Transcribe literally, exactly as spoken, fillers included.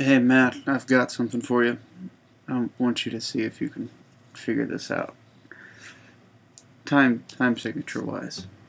Hey Matt, I've got something for you. I want you to see if you can figure this out. Time time signature wise.